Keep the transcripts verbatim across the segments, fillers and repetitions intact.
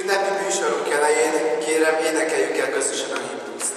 Ünnepi műsorunk elején kérem, énekeljük el közösen a himnuszt.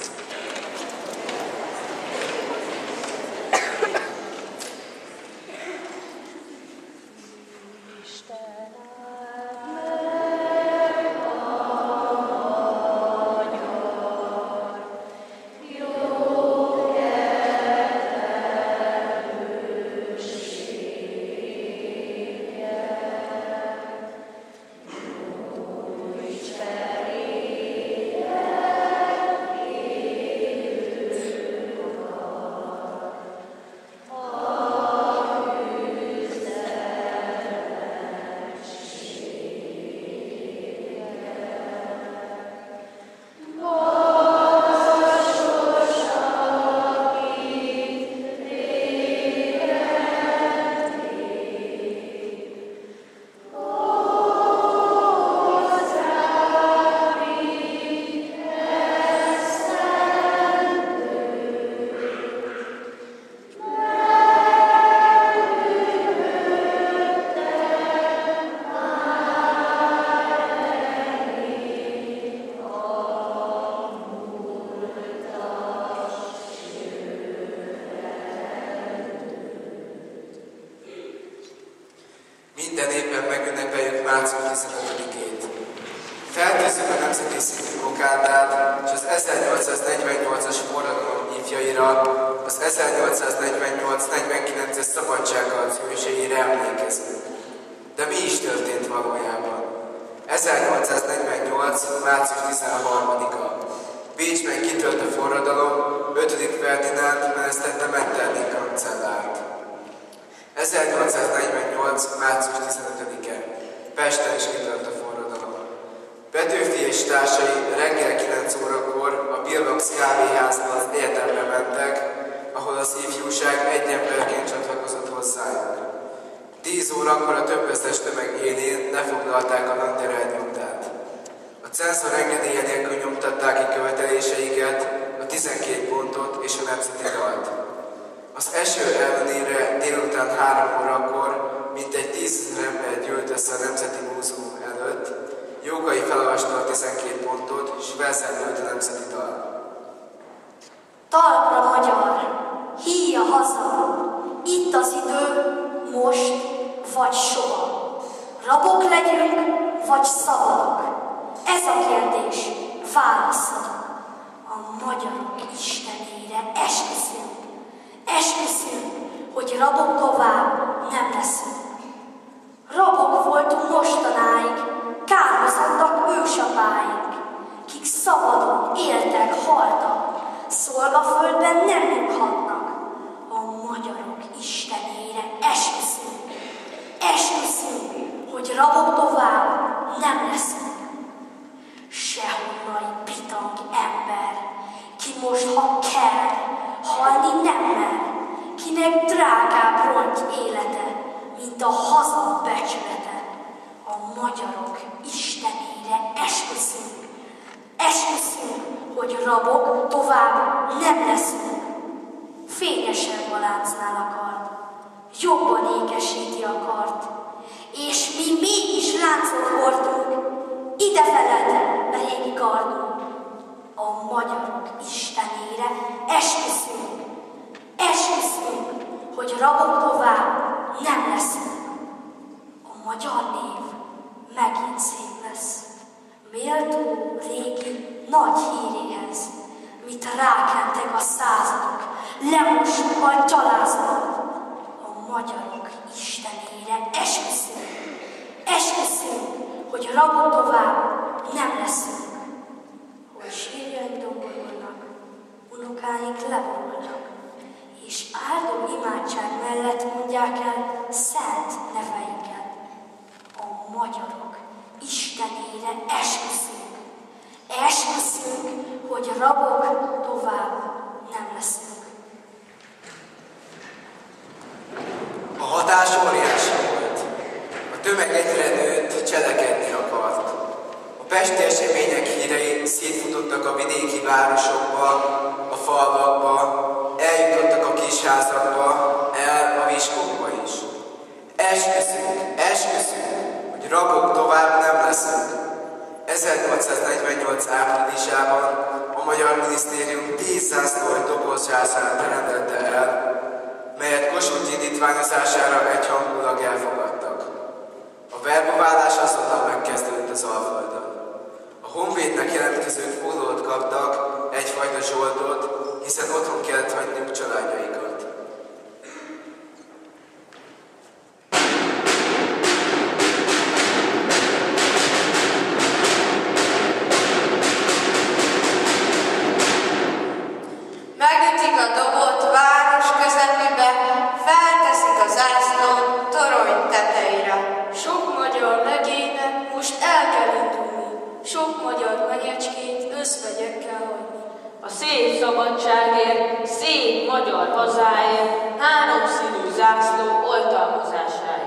Minden évben megünnepeljük március tizenötödikét. Feltesszük a nemzeti szintű kokárdát, és az ezernyolcszáznegyvennyolcas forradalom ifjaira, az ezernyolcszáznegyvennyolc negyvenkilences szabadságharc hőseire emlékezünk. De mi is történt valójában? ezernyolcszáznegyvennyolc. március tizenharmadika. Bécsben kitört a forradalom, ötödik Ferdinánd menesztette Metternich kancellárt. ezernyolcszáznegyvennyolc. március tizenötödike. Pesten is kitört a forradalom. Petőfi és társai reggel kilenc órakor a Pilvax kávéházban az egyetemre mentek, ahol az ifjúság egy emberként csatlakozott hozzájuk. tíz órakor a többöztes tömeg élén lefoglalták a Langyerel nyomdát. A cenzor engedélye nélkül nyomtatták ki követeléseiket, a tizenkét pontot és a nemzeti dalt. Az eső ellenére délután három órakor mintegy tízezer ember gyűlt össze a Nemzeti Múzeum előtt, Jókai felolvasta a tizenkét pontot, és felszendült a nemzeti dal. Talpra magyar, híja haza, itt az idő, most vagy soha. Rabok legyünk, vagy szabadok? Ez a kérdés, válaszolok. A magyarok istenére esküszünk. Esküszünk, hogy rabok tovább nem leszünk. Rabok voltunk mostanáig, kárhozottak ősapáink, kik szabadon éltek, haltak, szolgaföldben nem nyughatnak. A magyarok istenére esküszünk. Esküszünk, hogy rabok tovább nem leszünk. Sehonnai bitang ember, ki most, ha kell, halni nem mer, kinek drágább rongy élete, mint a haza becsülete. A magyarok istenére esküszünk. Esküszünk, hogy rabok tovább nem leszünk. Fényesen galánznál akart, jobban ékesíti akart, és mi mégis láncot hordunk, idefeled régi kardunk. A magyarok istenére esküszünk. Esküszünk, hogy rabok tovább nem leszünk. A magyar név megint szép lesz, méltó régi nagy híréhez, mit rákentek a századok, lemossuk gyaláznak. A magyarok istenére esküszünk. Esküszünk, hogy rabok tovább nem leszünk. Hogy sírjaink domborulnak, unokáink leborulnak, és áldó imádság mellett mondják el szent neveinket. A magyarok istenére esküszünk. Esküszünk, hogy rabok tovább nem leszünk. A hatás óriási volt. A tömeg egyre nőtt, cselekedni akart. A pesti események hírei szétfutottak a vidéki városokba, a falvakba, eljutottak a kisházakba, el a viskókba is. Esküszünk, esküszünk, hogy rabok tovább nem leszünk. ezernyolcszáznegyvennyolc áprilisában a Magyar Minisztérium tíz zászlóalj dobozsását rendelte el, melyet Kossuth indítványozására egyhangulag elfogadtak. A verboválás azonnal megkezdődött az Alföldön. A honvédnek jelentkezők foglót kaptak, egyfajta zsoldot, hiszen otthon kellett hagyniuk családjaikat. Megütik a dobot város közepébe, felteszik a zászlót torony tetejére. Sok magyar legénynek most el kell indulni, sok magyar menyecskét özvegyekkel hagyni. A szép szabadságért, szép magyar hazáért, háromszínű zászló oltalmazásáért.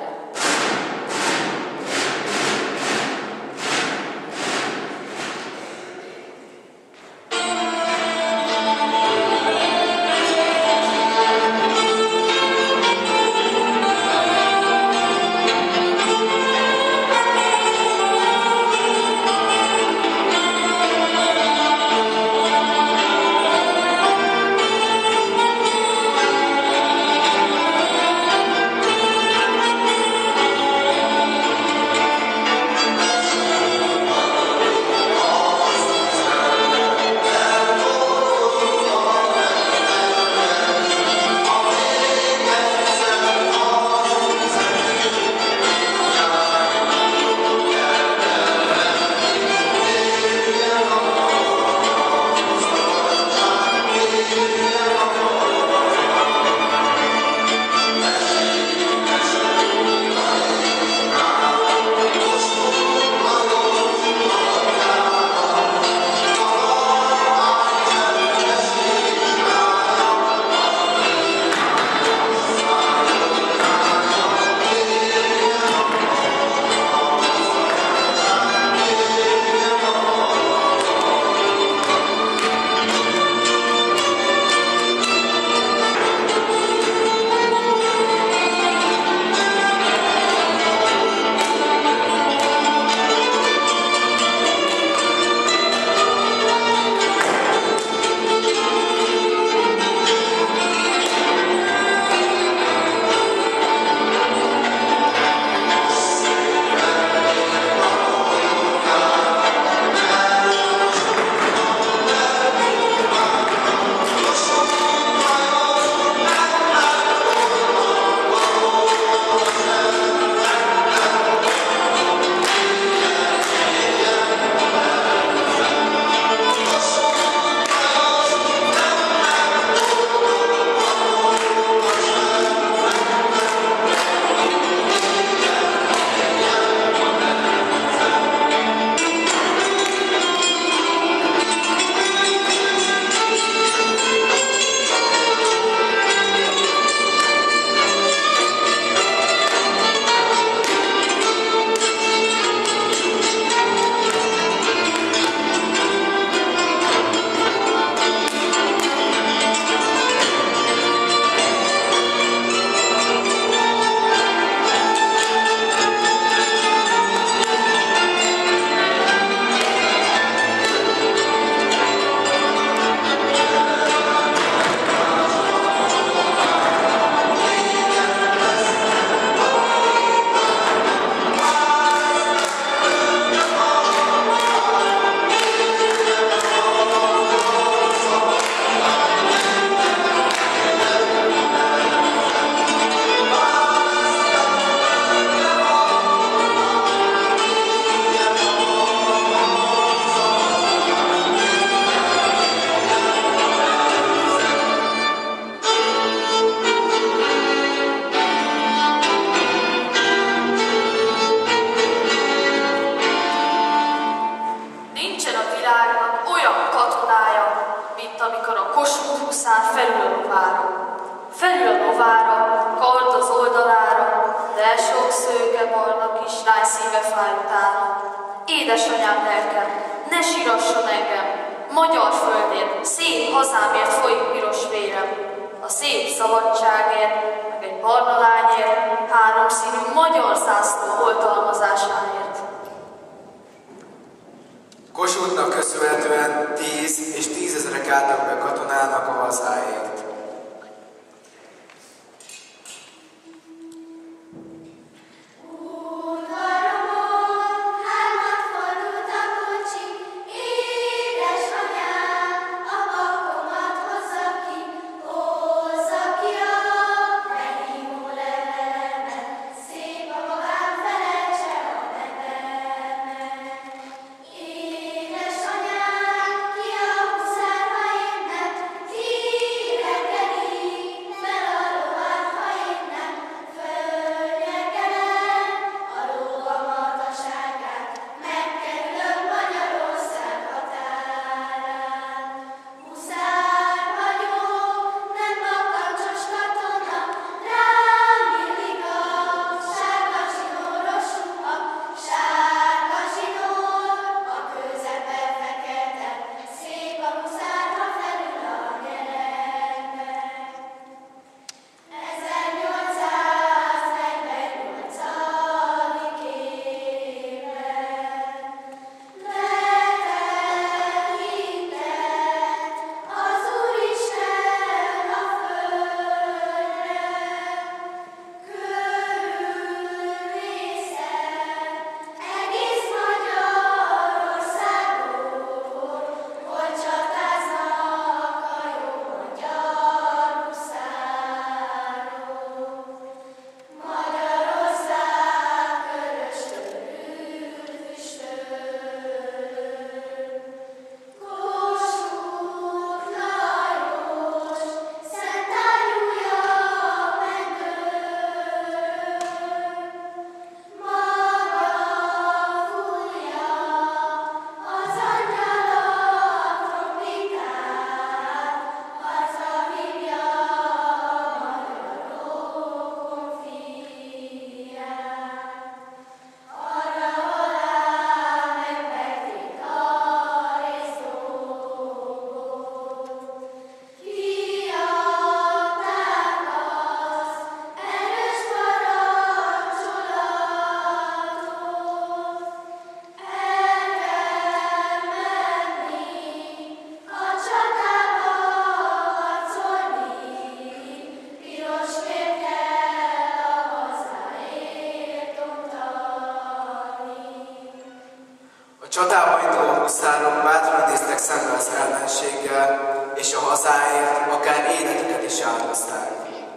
Édesanyám lelkem, ne sírasson engem, magyar földért, szép hazámért folyik piros vérem. A szép szabadságért, meg egy barna lányért, háromszínű magyar zászló oltalmazásáért. útnak köszönhetően tíz és tízezrek álltak be katonának a hazáért. Csatába induló huszárok bátran néztek szembe az ellenséggel, és a hazáért akár életüket is áldozták.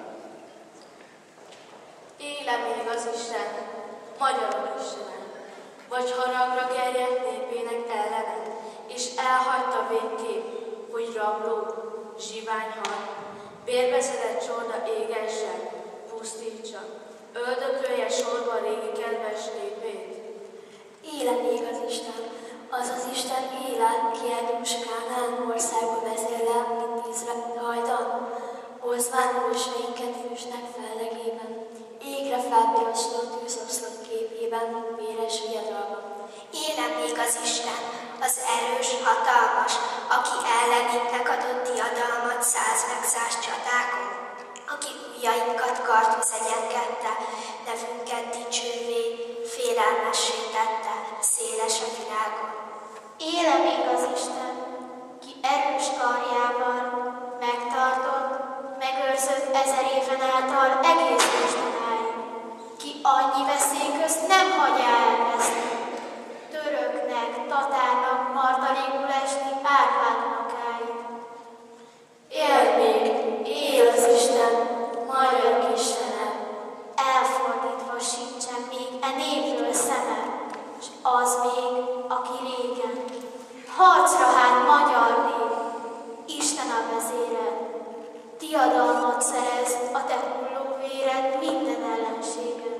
Éle még az Isten, magyarok Istene, vagy haragra gerjedt népének ellene, és elhagyta végképp, hogy rabló, zsiványhal, bérbeszedett csorda égessen, pusztítsa, öldöklője sorba régi kedves népét. Éle még az Isten, az az Isten éle, ki Edus Kánán országba vezérel, mint Izrael hajdan, hozván őseinket fűsnek fellegében, égre felpirosló tűzoszlop képében, véres viadalban. Éle még az Isten, az erős, hatalmas, aki ellenünknek adott diadalmat száz meg száz csatákon, aki ujjainkat karthoz egyenkedte, nevünket dicsővé, félelmessé tette, széles a világon. Éle még az Isten, ki erős karjával megtartott, megőrzött ezer éven által egész mostanáig, ki annyi veszély közt nem hagyja elveszni, töröknek, tatárnak martalékul esni árvádnakáig. Él még, él az Isten, magyarok Istene, elfordítva sincsen még e népről szeme, s az még, aki régen. Harcra hát magyar nép, Isten a vezéred, diadalmat szerez a te hulló véred minden ellenségen.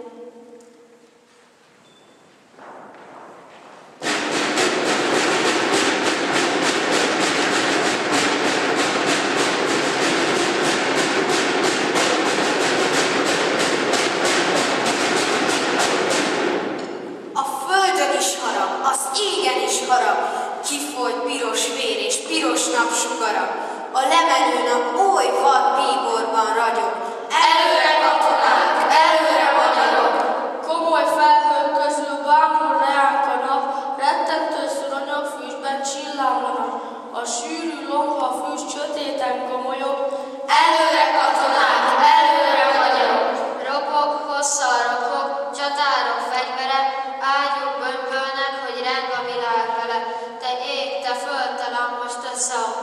Kifolyt piros vér és piros napsugara, a lemenő nap oly vad bíborban ragyog. Előre katonák, előre magyarok! Komoly felhők közül bámul reánk a nap, rettentő szuronyok fűsben szava.